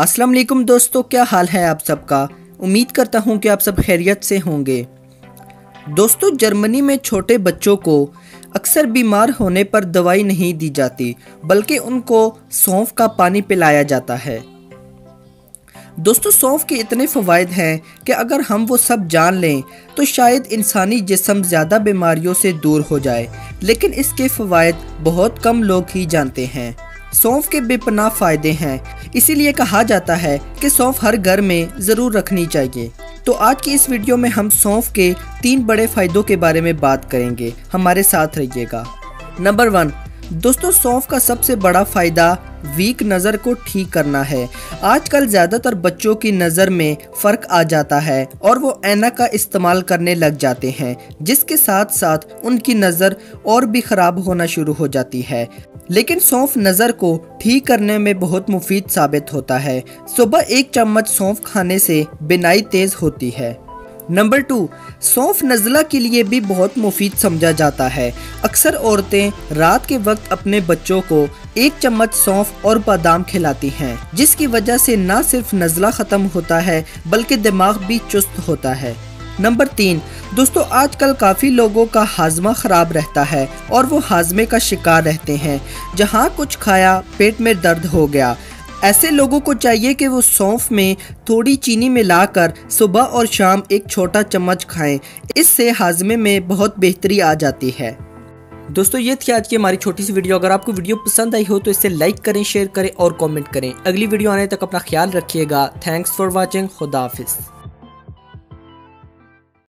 अस्सलाम वालेकुम दोस्तों, क्या हाल है आप सबका। उम्मीद करता हूँ कि आप सब खैरियत से होंगे। दोस्तों, जर्मनी में छोटे बच्चों को अक्सर बीमार होने पर दवाई नहीं दी जाती, बल्कि उनको सौंफ का पानी पिलाया जाता है। दोस्तों, सौंफ के इतने फ़वाइद हैं कि अगर हम वो सब जान लें तो शायद इंसानी जिस्म ज़्यादा बीमारियों से दूर हो जाए, लेकिन इसके फ़वाइद बहुत कम लोग ही जानते हैं। सौंफ के बेपनाह फ़ायदे हैं, इसीलिए कहा जाता है कि सौंफ हर घर में ज़रूर रखनी चाहिए। तो आज की इस वीडियो में हम सौंफ के 3 बड़े फ़ायदों के बारे में बात करेंगे, हमारे साथ रहिएगा। नंबर 1, दोस्तों, सौंफ का सबसे बड़ा फ़ायदा वीक नज़र को ठीक करना है। आजकल ज़्यादातर बच्चों की नज़र में फ़र्क आ जाता है और वो ऐनक का इस्तेमाल करने लग जाते हैं, जिसके साथ साथ उनकी नज़र और भी ख़राब होना शुरू हो जाती है। लेकिन सौंफ नज़र को ठीक करने में बहुत मुफीद साबित होता है। सुबह 1 चम्मच सौंफ खाने से बिनाई तेज़ होती है। नंबर 2, सौंफ नज़ला के लिए भी बहुत मुफीद समझा जाता है। अक्सर औरतें रात के वक्त अपने बच्चों को 1 चम्मच सौंफ और बादाम खिलाती हैं, जिसकी वजह से न सिर्फ नज़ला ख़त्म होता है बल्कि दिमाग भी चुस्त होता है। नंबर 3, दोस्तों, आजकल काफ़ी लोगों का हाजमा ख़राब रहता है और वो हाजमे का शिकार रहते हैं। जहाँ कुछ खाया पेट में दर्द हो गया। ऐसे लोगों को चाहिए कि वो सौंफ में थोड़ी चीनी मिलाकर सुबह और शाम 1 छोटा चम्मच खाएं। इससे हाजमे में बहुत बेहतरी आ जाती है। दोस्तों, ये थी आज की हमारी छोटी सी वीडियो। अगर आपको वीडियो पसंद आई हो तो इसे लाइक करें, शेयर करें और कमेंट करें। अगली वीडियो आने तक अपना ख्याल रखिएगा। Thanks for watching. खुदा हाफिज़।